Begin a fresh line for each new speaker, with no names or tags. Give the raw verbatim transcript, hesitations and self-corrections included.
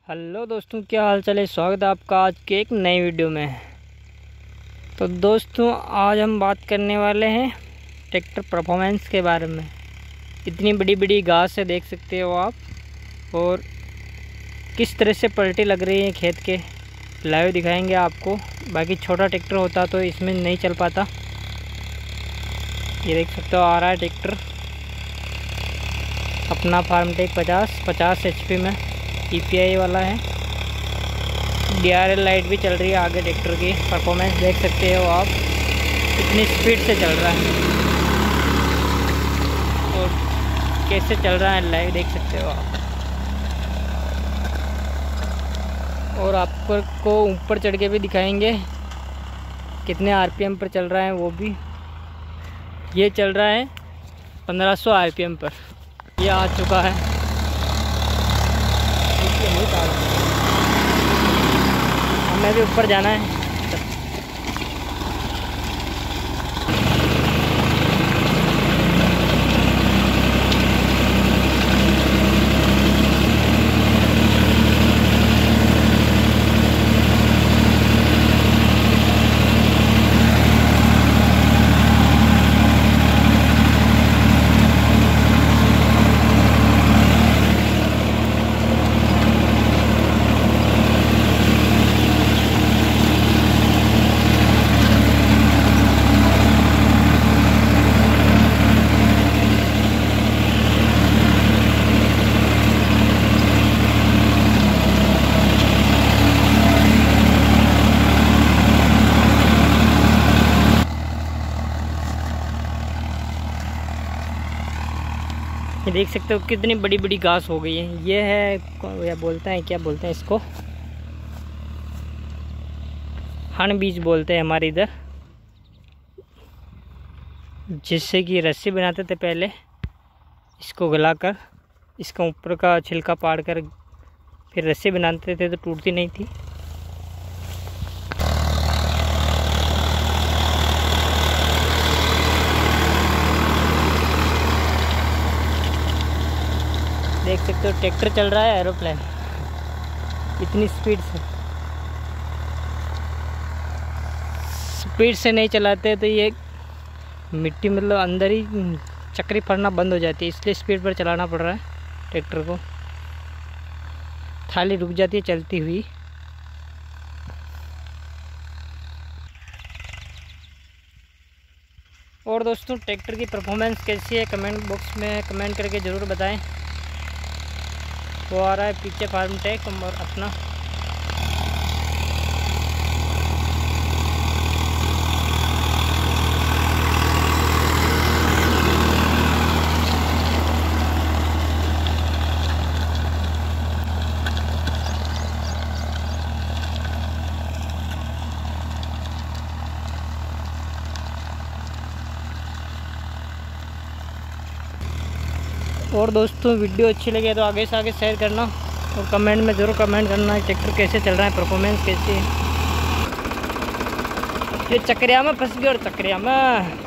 Hello दोस्तों, क्या हाल चाल है। स्वागत है आपका आज के एक नई वीडियो में। तो दोस्तों, आज हम बात करने वाले हैं ट्रैक्टर परफॉर्मेंस के बारे में। इतनी बड़ी बड़ी घास है, देख सकते हो आप, और किस तरह से पलटी लग रही है खेत के, लाइव दिखाएंगे आपको। बाकी छोटा ट्रैक्टर होता तो इसमें नहीं चल पाता। ये देख सकते हो, आ रहा है ट्रैक्टर अपना फार्मटेक पचास पचास एच पी में, ई पी आई वाला है। डी आर एल लाइट भी चल रही है आगे। ट्रैक्टर की परफॉर्मेंस देख सकते हो आप, कितनी स्पीड से चल रहा है और कैसे चल रहा है, लाइव देख सकते हो आप। और आपको ऊपर चढ़ के भी दिखाएंगे कितने आर पी एम पर चल रहा है वो भी। ये चल रहा है पंद्रह सौ आर पी एम पर। ये आ चुका है, हमें भी ऊपर जाना है। ये देख सकते हो कितनी बड़ी बड़ी घास हो गई है। ये है, या बोलते हैं, क्या बोलते हैं इसको, हन बीज बोलते हैं हमारे इधर, जिससे कि रस्सी बनाते थे पहले। इसको गलाकर इसका ऊपर का छिलका पाड़ कर फिर रस्सी बनाते थे तो टूटती नहीं थी। देख सकते हो ट्रैक्टर चल रहा है एरोप्लेन, इतनी स्पीड से। स्पीड से नहीं चलाते तो ये मिट्टी मतलब अंदर ही चक्री फड़ना बंद हो जाती है, इसलिए स्पीड पर चलाना पड़ रहा है ट्रैक्टर को। थाली रुक जाती है चलती हुई। और दोस्तों, ट्रैक्टर की परफॉर्मेंस कैसी है कमेंट बॉक्स में कमेंट करके ज़रूर बताएं। वो आ रहा है पीछे फार्मटेक और अपना। और दोस्तों, वीडियो अच्छी लगे तो आगे से आगे शेयर करना और कमेंट में ज़रूर कमेंट करना ट्रैक्टर कैसे चल रहा है, परफॉर्मेंस कैसी है। ये चक्रिया में फंस गया और चक्रिया में